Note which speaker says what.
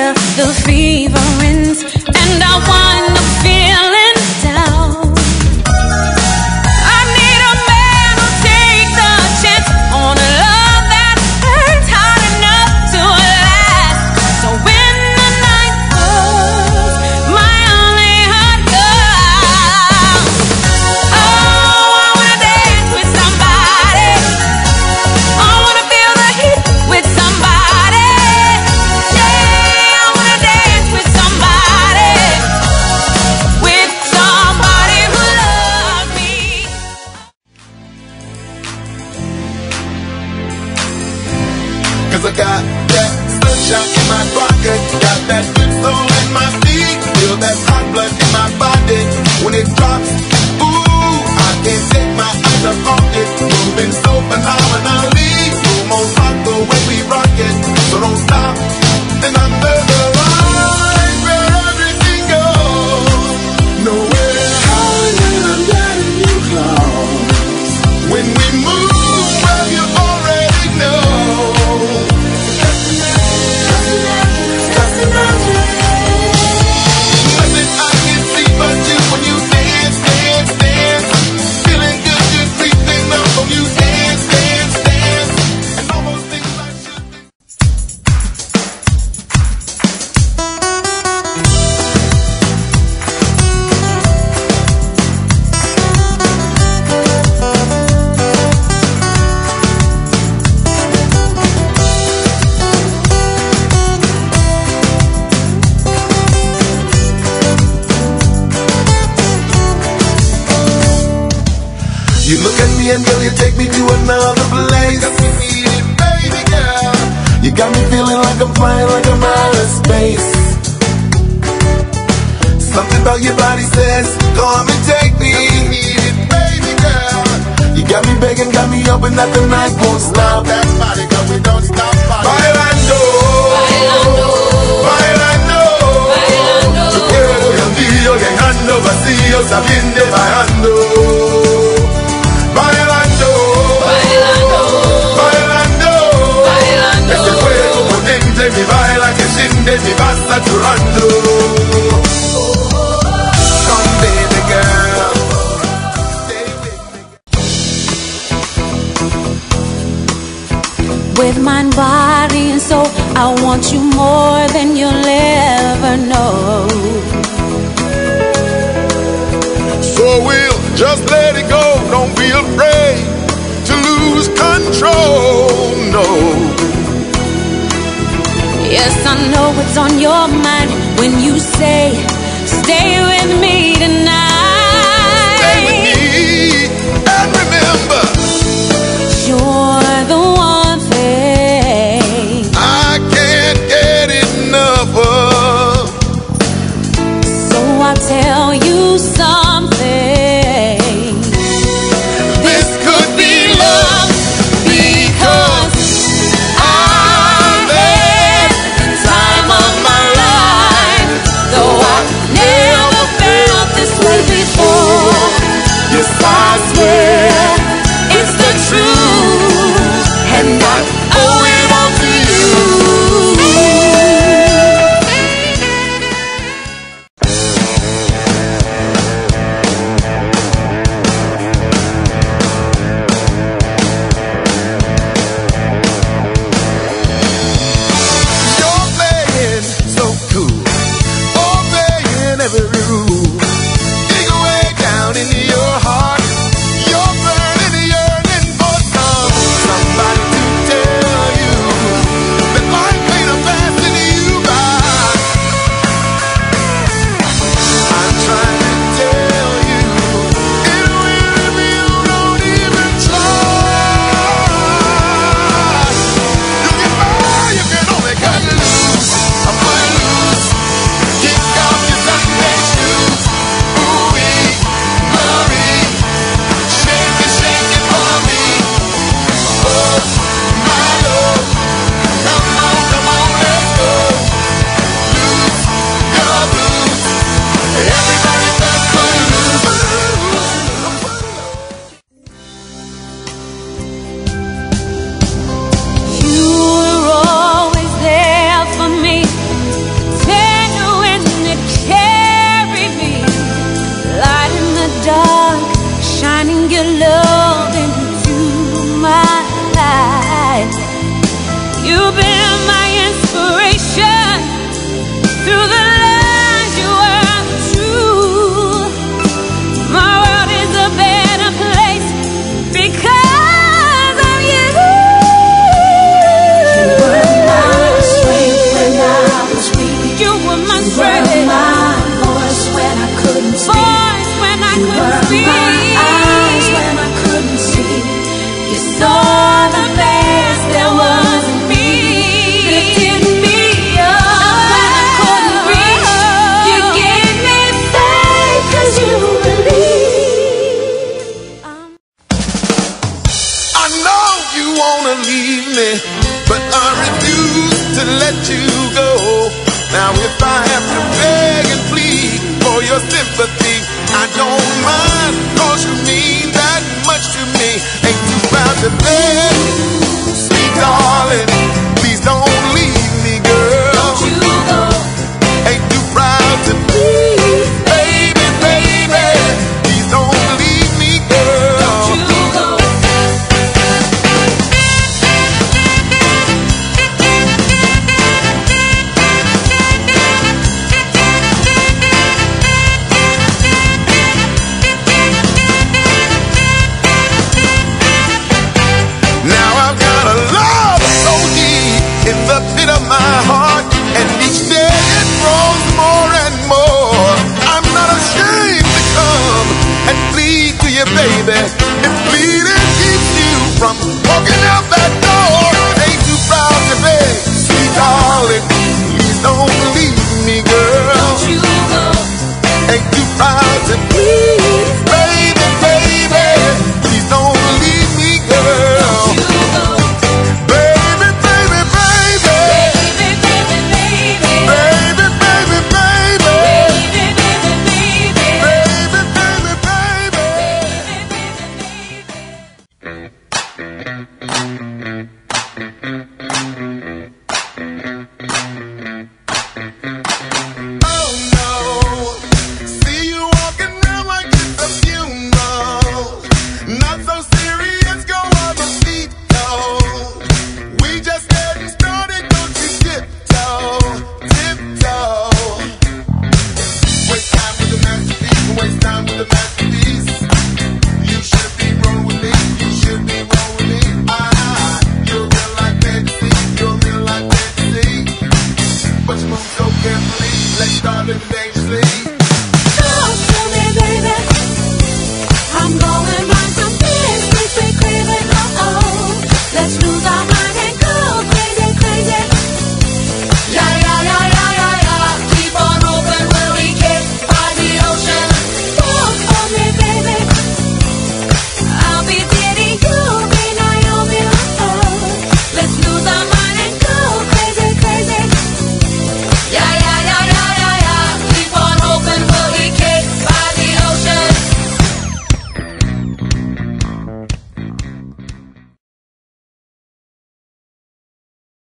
Speaker 1: till the fever ends and I wind up feeling down. I need a man who'll take the chance on a love that hurts hard enough to last. So when the night falls, my only heart goes. Oh, I wanna dance with somebody. I wanna feel the heat with somebody. Yeah, I wanna dance with somebody. With somebody who loves me.
Speaker 2: Cause I got that sunshine in my pocket, got that good soul in my feet, feel that hot blood in my body when it drops. Ooh, I can't take my eyes off of it, moving so phenomenally. You almost rock the way we rock it, so don't stop. And under the line where everything goes, nowhere higher than letting you close. When we move, well, you already know. Nothing I can see but you when you dance, dance, dance. Feeling good, just creeping up on you. Dance, dance, dance. And almost things I should be. You look at me and girl, you take me to another place. Got me needed, baby girl. You got me feeling like I'm flying like I'm out of space. Something about your body says, come and take me. Got me needed, baby girl. You got me begging, got me hoping that the night won't stop. That body, girl, we don't stop. Bailando, bailando, bailando, bailando. Yo quiero y anillo llegando vacío, sabiendo bajando. Bailando, bailando, bailando, bailando. Este fuego potente mi baila que siente mi va saturando. Come baby girl, stay with me.
Speaker 1: With mind, body, and soul, I want you more than you'll ever know.
Speaker 2: So we'll just let it go. Don't be afraid to lose control, no.
Speaker 1: Yes, I know what's on your mind when you say, stay with me tonight.
Speaker 2: Stay with me and remember,
Speaker 1: You're the one thing
Speaker 2: I can't get enough of.
Speaker 1: So I'll tell you something.
Speaker 2: This could be love because
Speaker 1: I've had the time of my life, though I've never felt this You were my
Speaker 3: You
Speaker 1: strength.
Speaker 3: were my voice when I couldn't speak.
Speaker 1: Voice when I
Speaker 3: You
Speaker 1: couldn't
Speaker 3: were
Speaker 1: speak.
Speaker 3: my eyes when I couldn't see.
Speaker 1: You saw the best there was in me. Lifted me up when I couldn't reach. You gave me faith 'cause you believe.
Speaker 2: I know you wanna leave me, but I refuse to let you go. Now if I have to beg and plead for your sympathy, I don't mind, 'cause you mean that much to me. Ain't too proud to beg, sweet darling, please don't leave me, girl.
Speaker 1: Don't you go.
Speaker 2: Ain't too proud to plead, baby, baby, please don't leave me, girl.
Speaker 1: Don't you go.
Speaker 2: Now I've got a love so deep in the pit of my heart, and each day it grows more and more. I'm not ashamed to come and plead to you, baby. If pleading keeps you from walking out that door, ain't too proud to beg, sweet darling, please don't leave me, girl.
Speaker 1: Don't you go.
Speaker 2: Ain't too proud to plead, baby, baby, please don't leave me, girl.
Speaker 1: Don't you go.
Speaker 2: Baby, baby, baby,
Speaker 1: Baby, baby, baby.
Speaker 2: baby, baby, baby,
Speaker 1: Baby, baby, baby.
Speaker 2: baby, baby, baby. Oh no, see you walking around like it's a funeral. Not so serious, go on the feet, though. We just getting started, don't you tiptoe, tiptoe. Waste time with the masterpiece, waste time with the masterpiece. You should be rolling with me, you should be rolling with me. You're real like fantasy, you're real like fantasy. But you move so carefully, let's start living dangerously.
Speaker 3: Talk to me, baby. I'm going right to this quick, craving. Let's lose